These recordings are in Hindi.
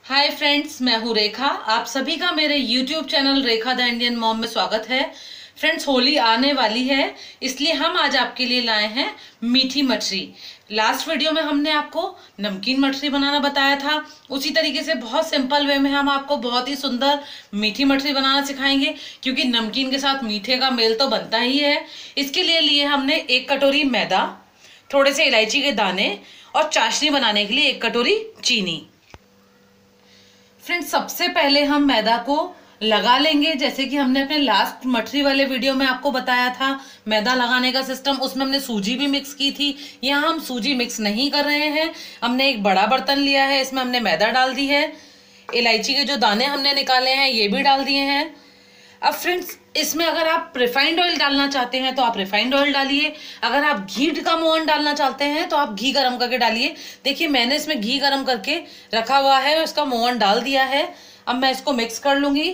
हाय फ्रेंड्स, मैं हूँ रेखा। आप सभी का मेरे YouTube channel Rekha the Indian mom में स्वागत है। फ्रेंड्स, होली आने वाली है, इसलिए हम आज आपके लिए लाए हैं मीठी मठरी। लास्ट वीडियो में हमने आपको नमकीन मठरी बनाना बताया था। उसी तरीके से बहुत सिंपल वे में हम आपको बहुत ही सुंदर मीठी मठरी बनाना सिखाएंगे, क्योंकि नमकीन के साथ मीठे का मेल तो बनता ही है। इसके लिए हमने 1 कटोरी मैदा, थोड़े से इलायची के दाने और चाशनी बनाने के लिए 1 कटोरी चीनी। फ्रेंड्स, सबसे पहले हम मैदा को लगा लेंगे, जैसे कि हमने अपने लास्ट मठरी वाले वीडियो में आपको बताया था मैदा लगाने का सिस्टम। उसमें हमने सूजी भी मिक्स की थी। यहाँ हम सूजी मिक्स नहीं कर रहे हैं। हमने एक बड़ा बर्तन लिया है, इसमें हमने मैदा डाल दी है, इलायची के जो दाने हमने निकाले हैं ये भी डाल दिए हैं। अब फ्रेंड्स, इसमें अगर आप रिफाइंड ऑयल डालना चाहते हैं तो आप रिफाइंड ऑयल डालिए। अगर आप घी का मोहन डालना चाहते हैं तो आप घी गरम करके डालिए। देखिए, मैंने इसमें घी गरम करके रखा हुआ है, उसका मोहन डाल दिया है। अब मैं इसको मिक्स कर लूंगी।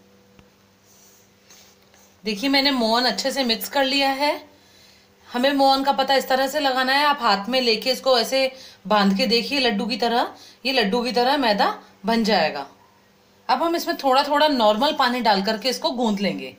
देखिए, मैंने मोहन अच्छे से मिक्स कर लिया है। हमें मोहन का पता इस तरह से लगाना है, आप हाथ में लेके इसको ऐसे बांध के देखिए लड्डू की तरह। ये लड्डू की तरह मैदा बन जाएगा। अब हम इसमें थोड़ा थोड़ा नॉर्मल पानी डाल करके इसको गूंथ लेंगे।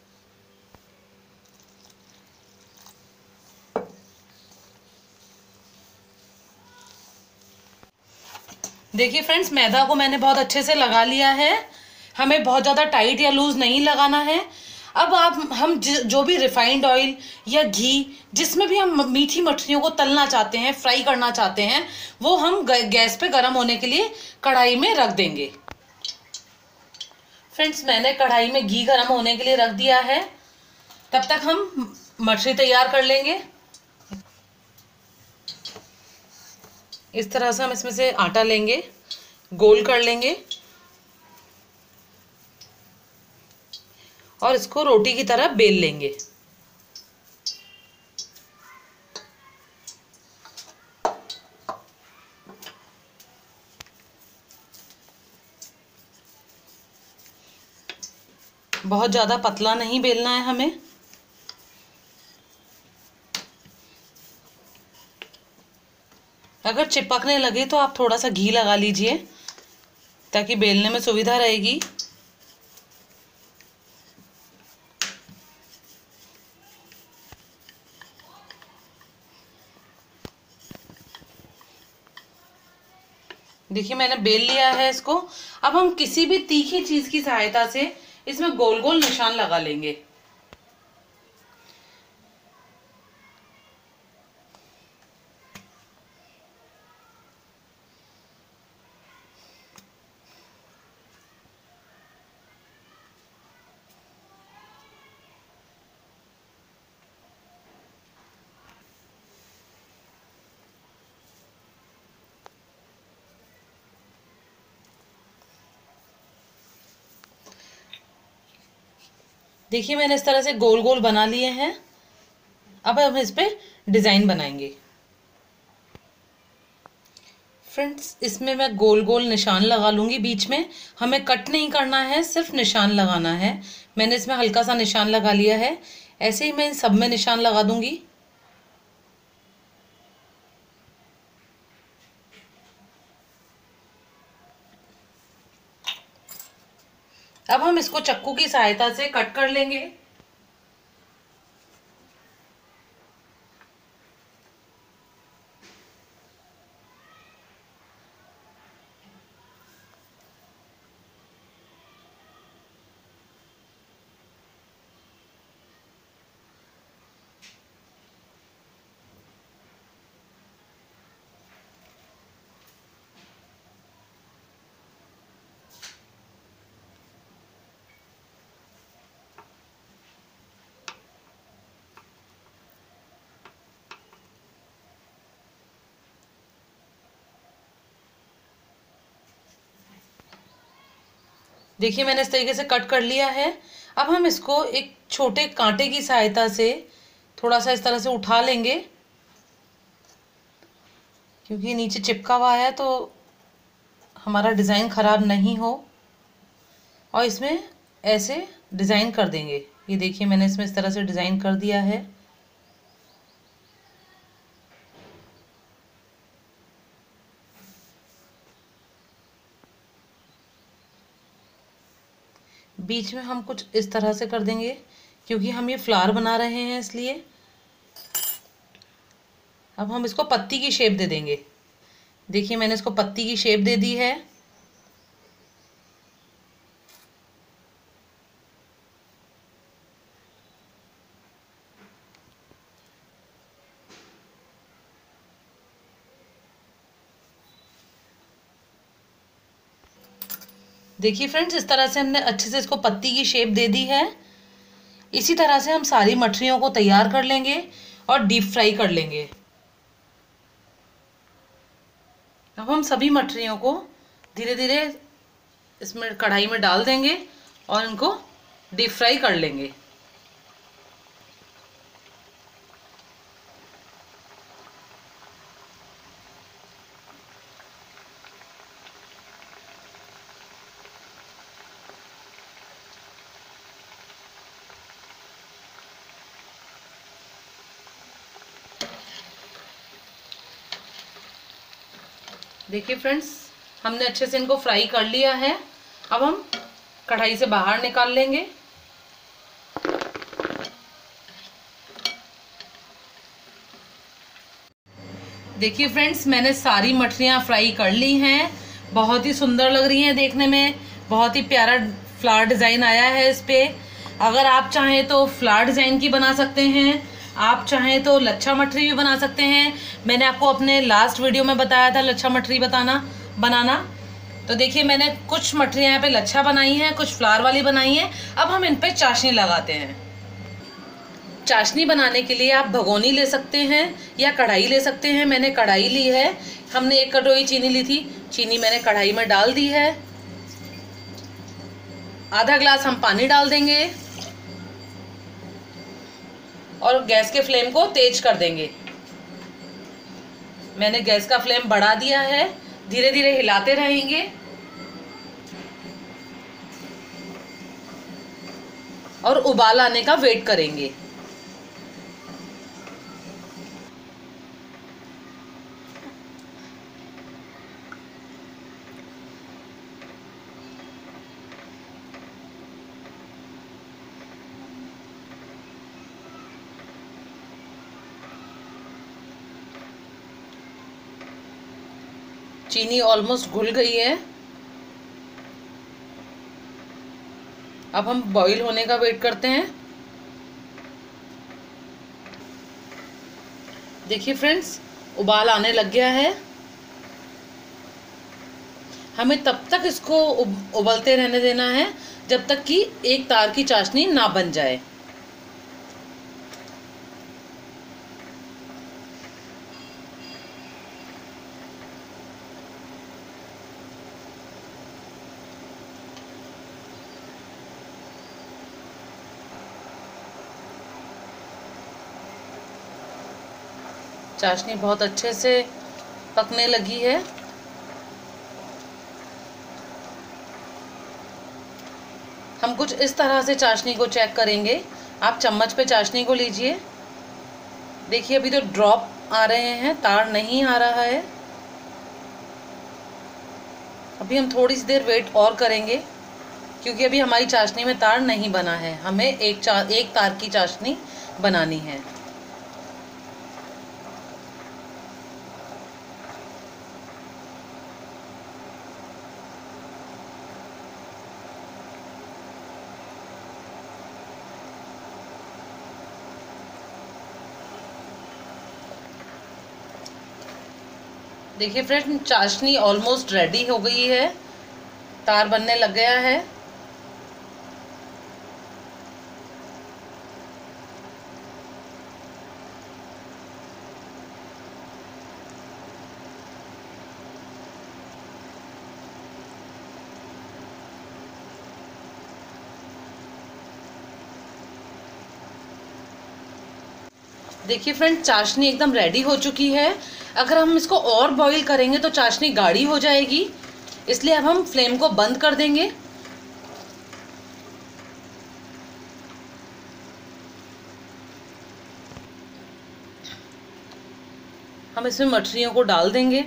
देखिए फ्रेंड्स, मैदा को मैंने बहुत अच्छे से लगा लिया है। हमें बहुत ज़्यादा टाइट या लूज नहीं लगाना है। अब हम जो भी रिफाइंड ऑयल या घी, जिसमें भी हम मीठी मठरियों को तलना चाहते हैं, फ्राई करना चाहते हैं, वो हम गैस पे गर्म होने के लिए कढ़ाई में रख देंगे। फ्रेंड्स, मैंने कढ़ाई में घी गर्म होने के लिए रख दिया है। तब तक हम मठरी तैयार कर लेंगे। इस तरह से हम इसमें से आटा लेंगे, गोल कर लेंगे और इसको रोटी की तरह बेल लेंगे। बहुत ज़्यादा पतला नहीं बेलना है हमें। अगर चिपकने लगे तो आप थोड़ा सा घी लगा लीजिए, ताकि बेलने में सुविधा रहेगी। देखिए, मैंने बेल लिया है इसको। अब हम किसी भी तीखी चीज की सहायता से इसमें गोल गोल निशान लगा लेंगे। देखिए, मैंने इस तरह से गोल गोल बना लिए हैं। अब हम इस पे डिजाइन बनाएंगे। फ्रेंड्स, इसमें मैं गोल गोल निशान लगा लूंगी बीच में। हमें कट नहीं करना है, सिर्फ निशान लगाना है। मैंने इसमें हल्का सा निशान लगा लिया है। ऐसे ही मैं इन सब में निशान लगा दूंगी। अब हम इसको चाकू की सहायता से कट कर लेंगे। देखिए, मैंने इस तरीके से कट कर लिया है। अब हम इसको एक छोटे कांटे की सहायता से थोड़ा सा इस तरह से उठा लेंगे, क्योंकि नीचे चिपका हुआ है तो हमारा डिज़ाइन ख़राब नहीं हो। और इसमें ऐसे डिज़ाइन कर देंगे। ये देखिए, मैंने इसमें इस तरह से डिज़ाइन कर दिया है। बीच में हम कुछ इस तरह से कर देंगे, क्योंकि हम ये फ्लावर बना रहे हैं इसलिए। अब हम इसको पत्ती की शेप दे देंगे। देखिए मैंने इसको पत्ती की शेप दे दी है। देखिए फ्रेंड्स, इस तरह से हमने अच्छे से इसको पत्ती की शेप दे दी है। इसी तरह से हम सारी मठरियों को तैयार कर लेंगे और डीप फ्राई कर लेंगे। अब हम सभी मठरियों को धीरे धीरे इसमें कढ़ाई में डाल देंगे और इनको डीप फ्राई कर लेंगे। देखिए फ्रेंड्स, हमने अच्छे से इनको फ्राई कर लिया है। अब हम कढ़ाई से बाहर निकाल लेंगे। देखिए फ्रेंड्स, मैंने सारी मठरियाँ फ्राई कर ली हैं। बहुत ही सुंदर लग रही हैं देखने में। बहुत ही प्यारा फ्लावर डिज़ाइन आया है इस पर। अगर आप चाहें तो फ्लावर डिज़ाइन की बना सकते हैं, आप चाहें तो लच्छा मठरी भी बना सकते हैं। मैंने आपको अपने लास्ट वीडियो में बताया था लच्छा मठरी बनाना। तो देखिए मैंने कुछ मठरियाँ यहाँ पे लच्छा बनाई हैं, कुछ फ्लावर वाली बनाई हैं। अब हम इन पे चाशनी लगाते हैं। चाशनी बनाने के लिए आप भगोनी ले सकते हैं या कढ़ाई ले सकते हैं। मैंने कढ़ाई ली है। हमने 1 कटोरी चीनी ली थी। चीनी मैंने कढ़ाई में डाल दी है। आधा ग्लास हम पानी डाल देंगे और गैस के फ्लेम को तेज कर देंगे। मैंने गैस का फ्लेम बढ़ा दिया है। धीरे धीरे हिलाते रहेंगे और उबाल आने का वेट करेंगे। चीनी ऑलमोस्ट घुल गई है। अब हम बॉईल होने का वेट करते हैं। देखिए फ्रेंड्स, उबाल आने लग गया है। हमें तब तक इसको उबलते रहने देना है जब तक कि एक तार की चाशनी ना बन जाए। चाशनी बहुत अच्छे से पकने लगी है। हम कुछ इस तरह से चाशनी को चेक करेंगे। आप चम्मच पे चाशनी को लीजिए। देखिए अभी तो ड्रॉप आ रहे हैं, तार नहीं आ रहा है। अभी हम थोड़ी सी देर वेट और करेंगे, क्योंकि अभी हमारी चाशनी में तार नहीं बना है। हमें एक तार की चाशनी बनानी है। देखिए फ्रेंड, चाशनी ऑलमोस्ट रेडी हो गई है। तार बनने लग गया है। देखिए फ्रेंड, चाशनी एकदम रेडी हो चुकी है। अगर हम इसको और बॉईल करेंगे तो चाशनी गाढ़ी हो जाएगी, इसलिए अब हम फ्लेम को बंद कर देंगे। हम इसमें मठरियों को डाल देंगे।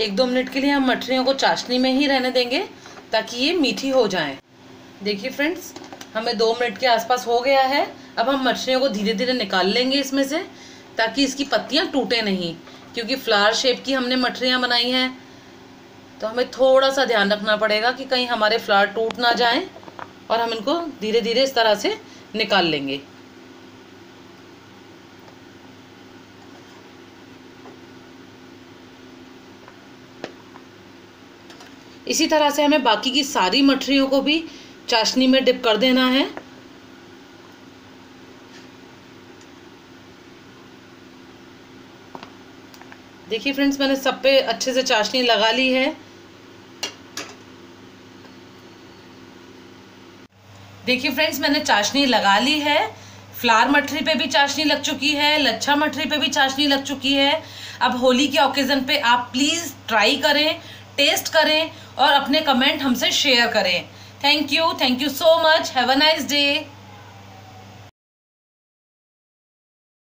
1-2 मिनट के लिए हम मठरियों को चाशनी में ही रहने देंगे ताकि ये मीठी हो जाएं। देखिए फ्रेंड्स, हमें 2 मिनट के आसपास हो गया है। अब हम मछलियों को धीरे धीरे निकाल लेंगे इसमें से, ताकि इसकी पत्तियां टूटे नहीं, क्योंकि फ्लावर शेप की हमने मछलियां बनाई हैं। तो हमें थोड़ा सा ध्यान रखना पड़ेगा कि कहीं हमारे फ्लावर टूट ना जाएं, और हम इनको धीरे धीरे इस तरह से निकाल लेंगे। इसी तरह से हमें बाकी की सारी मछलियों को भी चाशनी में डिप कर देना है। देखिए फ्रेंड्स, मैंने सब पे अच्छे से चाशनी लगा ली है। देखिए फ्रेंड्स, मैंने चाशनी लगा ली है। फ्लावर मठरी पे भी चाशनी लग चुकी है, लच्छा मठरी पे भी चाशनी लग चुकी है। अब होली के ओकेजन पे आप प्लीज़ ट्राई करें, टेस्ट करें और अपने कमेंट हमसे शेयर करें। Thank you so much. Have a nice day.